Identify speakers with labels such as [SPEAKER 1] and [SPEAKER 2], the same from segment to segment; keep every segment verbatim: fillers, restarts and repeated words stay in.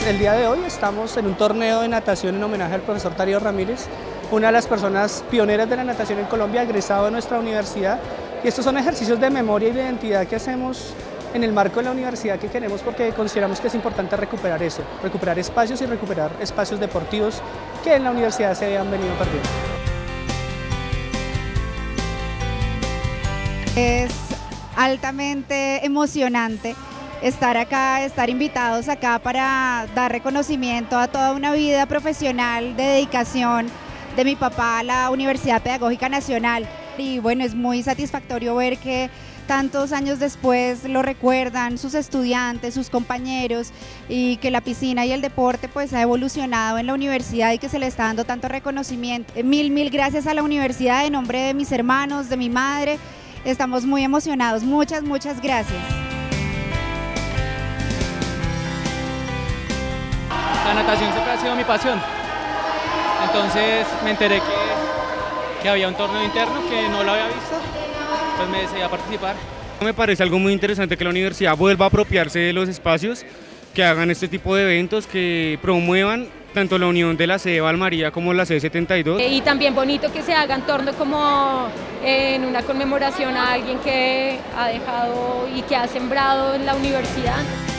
[SPEAKER 1] el día de hoy estamos en un torneo de natación en homenaje al profesor Darío Ramírez, una de las personas pioneras de la natación en Colombia, egresado de nuestra universidad. Y estos son ejercicios de memoria y de identidad que hacemos en el marco de la universidad que queremos porque consideramos que es importante recuperar eso, recuperar espacios y recuperar espacios deportivos que en la universidad se habían venido perdiendo.
[SPEAKER 2] Es altamente emocionante estar acá, estar invitados acá para dar reconocimiento a toda una vida profesional de dedicación de mi papá a la Universidad Pedagógica Nacional. Y bueno, es muy satisfactorio ver que tantos años después lo recuerdan sus estudiantes, sus compañeros, y que la piscina y el deporte pues ha evolucionado en la universidad y que se le está dando tanto reconocimiento. Mil, mil gracias a la universidad en nombre de mis hermanos, de mi madre. Estamos muy emocionados. Muchas, muchas gracias.
[SPEAKER 3] La natación siempre ha sido mi pasión, entonces me enteré que, que había un torneo interno que no lo había visto, pues me decidí a participar.
[SPEAKER 4] Me parece algo muy interesante que la universidad vuelva a apropiarse de los espacios, que hagan este tipo de eventos, que promuevan tanto la unión de la sede Valmaría como la sede setenta y dos.
[SPEAKER 5] Y también bonito que se haga en torno como en una conmemoración a alguien que ha dejado y que ha sembrado en la universidad.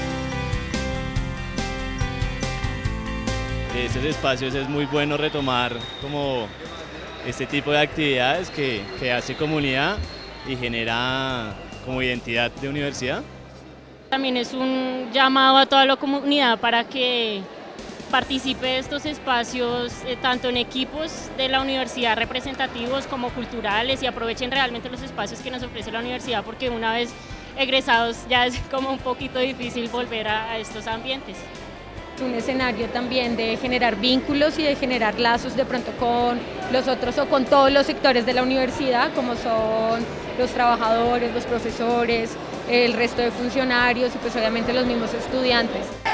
[SPEAKER 6] Estos espacios es muy bueno retomar como este tipo de actividades que, que hace comunidad y genera como identidad de universidad.
[SPEAKER 7] También es un llamado a toda la comunidad para que participe de estos espacios eh, tanto en equipos de la universidad representativos como culturales y aprovechen realmente los espacios que nos ofrece la universidad, porque una vez egresados ya es como un poquito difícil volver a, a estos ambientes.
[SPEAKER 5] Un escenario también de generar vínculos y de generar lazos de pronto con los otros o con todos los sectores de la universidad, como son los trabajadores, los profesores, el resto de funcionarios y pues obviamente los mismos estudiantes.